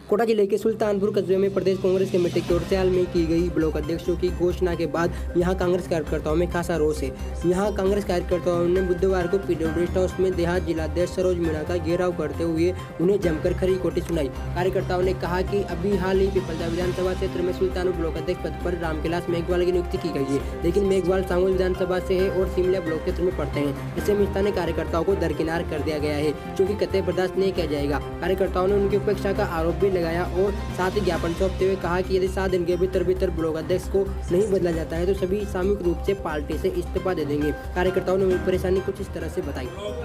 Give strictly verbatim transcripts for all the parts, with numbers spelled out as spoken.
कोटा जिले के सुल्तानपुर कस्बे में प्रदेश कांग्रेस कमेटी की ओर से हाल में की गई ब्लॉक अध्यक्षों की घोषणा के बाद यहां कांग्रेस कार्यकर्ताओं में खासा रोष है। यहां कांग्रेस कार्यकर्ताओं ने बुधवार को पीडब्ल्यू गेस्ट हाउस में देहात जिलाध्यक्ष सरोज मीणा का घेराव करते हुए उन्हें जमकर खरी खोटी सुनाई। कार्यकर्ताओं ने कहा कि अभी हाल ही पिपलदा विधानसभा क्षेत्र में सुल्तानपुर ब्लॉक अध्यक्ष पद पर रामविलास मेघवाल की नियुक्ति की गई है, लेकिन मेघवाल सांगोल विधानसभा से है और सिमला ब्लॉक क्षेत्र में पड़ते हैं। ऐसे में स्थानीय कार्यकर्ताओं को दरकिनार कर दिया गया है, जो कि कतई बर्दाश्त नहीं किया जाएगा। कार्यकर्ताओं ने उनकी उपेक्षा का आरोप भी लगाया और साथ ही ज्ञापन सौंपते हुए कहा कि यदि सात दिन के भीतर भीतर ब्लॉक अध्यक्ष को नहीं बदला जाता है तो सभी सामूहिक रूप से पार्टी से इस्तीफा दे देंगे। कार्यकर्ताओं ने अपनी परेशानी कुछ इस तरह से बताई।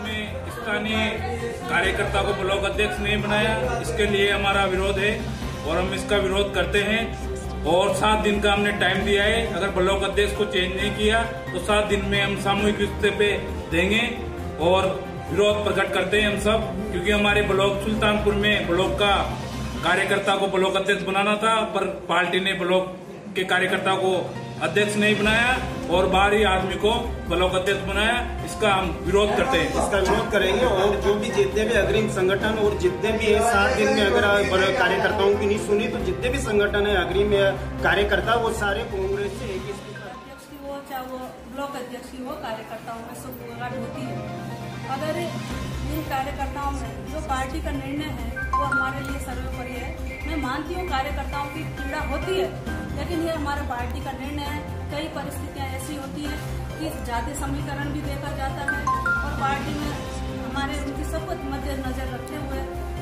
स्थानीय कार्यकर्ता को ब्लॉक अध्यक्ष नहीं बनाया, इसके लिए हमारा विरोध है और हम इसका विरोध करते हैं और सात दिन का हमने टाइम दिया है। अगर ब्लॉक अध्यक्ष को चेंज नहीं किया तो सात दिन में हम सामूहिक इस्तीफे देंगे और विरोध प्रकट करते हैं हम सब, क्योंकि हमारे ब्लॉक सुल्तानपुर में ब्लॉक का कार्यकर्ता को ब्लॉक अध्यक्ष बनाना था, पर पार्टी ने ब्लॉक के कार्यकर्ता को अध्यक्ष नहीं बनाया और बाहरी आदमी को ब्लॉक अध्यक्ष बनाया। इसका हम विरोध करते हैं, इसका विरोध करेंगे और जो भी जितने भी अग्रिम संगठन और जितने भी है सात दिन में अगर कार्यकर्ताओं की नहीं सुनी तो जितने भी संगठन है अग्रिम कार्यकर्ता वो सारे कांग्रेस से एक अध्यक्ष की हो चाहे वो ब्लॉक अध्यक्ष की हो, कार्यकर्ताओं में सुखगाट होती है। अगर इन कार्यकर्ताओं में जो पार्टी का निर्णय है वो हमारे लिए सर्वोपरि है। मैं मानती हूँ कार्यकर्ताओं की पीड़ा होती है, लेकिन ये हमारे पार्टी का निर्णय है। कई परिस्थितियाँ ऐसी होती हैं कि जाति समीकरण भी देखा जाता है और पार्टी में हमारे उनकी सब कुछ मध्य नजर रखते हुए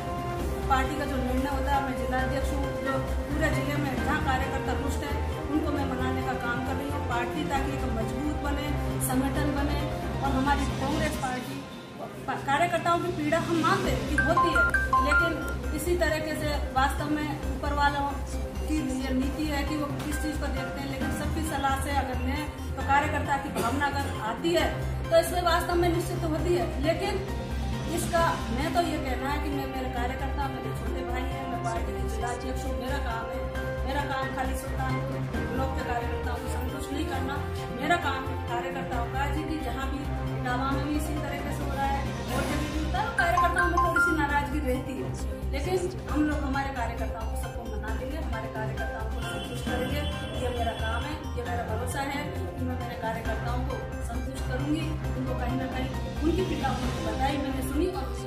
पार्टी का जो निर्णय होता है, मैं जिलाध्यक्ष हूँ जो पूरे जिले में जहाँ कार्यकर्ता रुष्ट है उनको मैं मनाने का काम कर रही हूँ। पार्टी ताकि एक मजबूत बने, संगठन बने और हमारी कांग्रेस पार्टी कार्यकर्ताओं की पीड़ा हम मानते हैं कि होती है, लेकिन इसी तरीके से वास्तव में ऊपर वालों की नीति है कि वो किस चीज को देखते हैं, लेकिन सबकी सलाह से अगर लें तो कार्यकर्ता की भावना अगर आती है तो इससे वास्तव में निश्चित होती है। लेकिन इसका मैं तो ये कहना है कि मैं मेरे कार्यकर्ता मेरे छोटे भाई हैं, मैं पार्टी की जिलाध्यक्ष हूँ। मेरा काम है, मेरा काम खाली सुल्तानपुर ब्लॉक के कार्यकर्ताओं को संतुष्ट नहीं करना, मेरा काम है कार्यकर्ताओं का जी की जहाँ भी दावा में भी इसी तरीके से हो रहा है और जब भी होता है कार्यकर्ताओं में थोड़ी सी नाराजगी रहती है, लेकिन हम लोग हमारे कार्यकर्ताओं को सबको मना देंगे, हमारे कार्यकर्ताओं को संतुष्ट करेंगे। ये मेरा काम है, ये मेरा भरोसा है कि मैं मेरे कार्यकर्ताओं को संतुष्ट करूंगी। उनको कहीं ना कहीं उनकी पीड़ा उनको बताई, मैंने सुनी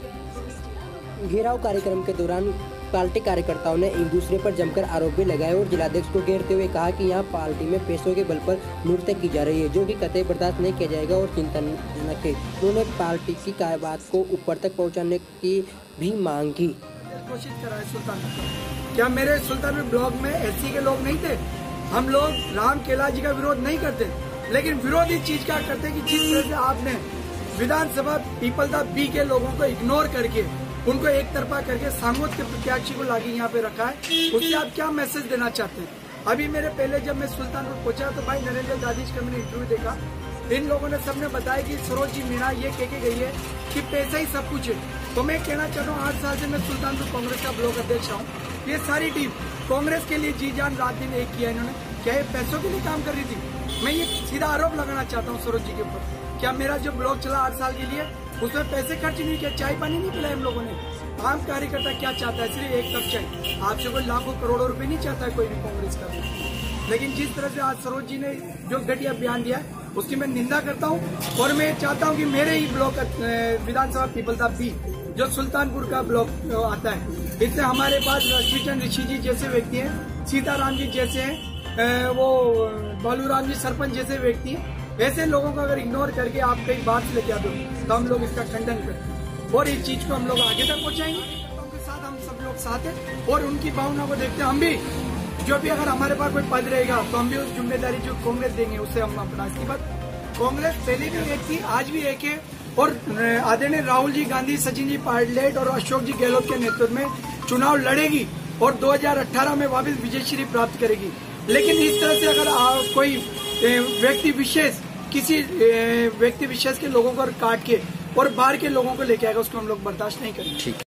और घेराव कार्यक्रम के दौरान पार्टी कार्यकर्ताओं ने एक दूसरे पर जमकर आरोप भी लगाए और जिलाध्यक्ष को घेरते हुए कहा कि यहाँ पार्टी में पैसों के बल पर नियुक्ति की जा रही है, जो कि कतई बर्दाश्त नहीं किया जाएगा और चिंताजनक है। उन्होंने पार्टी की बात को ऊपर तक पहुँचाने की भी मांग की। घोषित करा है सुल्तानपुर, क्या मेरे सुल्तानपुर ब्लॉक में एससी के लोग नहीं थे? हम लोग राम केला जी का विरोध नहीं करते, लेकिन विरोध इस चीज का करते कि जिस तरह से आपने विधानसभा पीपलदा बी के लोगों को इग्नोर करके उनको एक तरफा करके सांगोद के प्रत्याशी को लाके यहाँ पे रखा है, उससे आप क्या मैसेज देना चाहते हैं? अभी मेरे पहले जब मैं सुल्तानपुर पहुंचा तो भाई नरेंद्र दादीज का मैंने इंटरव्यू देखा, इन लोगों ने सबने बताया कि सरोज जी मीणा ये कह के गई है कि पैसा ही सब कुछ है। तो मैं कहना चाहता हूँ आठ साल से मैं सुल्तानपुर कांग्रेस का ब्लॉक अध्यक्ष हूँ। ये सारी टीम कांग्रेस के लिए जी जान रात दिन एक किया इन्होंने, क्या ये पैसों के लिए काम कर रही थी? मैं ये सीधा आरोप लगाना चाहता हूँ सरोज जी के ऊपर। क्या मेरा जो ब्लॉक चला आठ साल के लिए उसमें पैसे खर्च नहीं किया, चाय पानी नहीं पिलाया हम लोगों ने? आम कार्यकर्ता क्या चाहता है? सिर्फ एक कप चाय। आपसे कोई लाखों करोड़ों रुपए नहीं चाहता है कोई भी कांग्रेस का भी। लेकिन जिस तरह से आज सरोज जी ने जो घटिया बयान दिया है उसकी मैं निंदा करता हूं और मैं चाहता हूं कि मेरे ही ब्लॉक विधानसभा पीपलदा बी जो सुल्तानपुर का ब्लॉक आता है, इससे हमारे पास ऋषिचंद ऋषि जी जैसे व्यक्ति हैं, सीताराम जी जैसे हैं, वो बालूराम जी सरपंच जैसे व्यक्ति हैं। ऐसे लोगों को अगर इग्नोर करके आप कई बात लेके आ दो तो हम लोग इसका खंडन करते और इस चीज को हम लोग आगे तक पहुंचाएंगे। उनके साथ हम सब लोग साथ हैं और उनकी भावना को देखते हम भी जो भी अगर हमारे पास कोई पद रहेगा तो हम भी उस जिम्मेदारी जो कांग्रेस देंगे उससे हम अपना। इसकी बात कांग्रेस पहले भी एक थी, आज भी एक है और आदरणीय राहुल जी गांधी, सचिन जी पायलट और अशोक जी गहलोत के नेतृत्व में चुनाव लड़ेगी और दो हजार अठारह में वापस विजयश्री प्राप्त करेगी। लेकिन इस तरह से अगर आ, कोई व्यक्ति विशेष किसी व्यक्ति विशेष के लोगों को काट के और बाहर के लोगों को लेके आएगा उसको हम लोग बर्दाश्त नहीं करेंगे।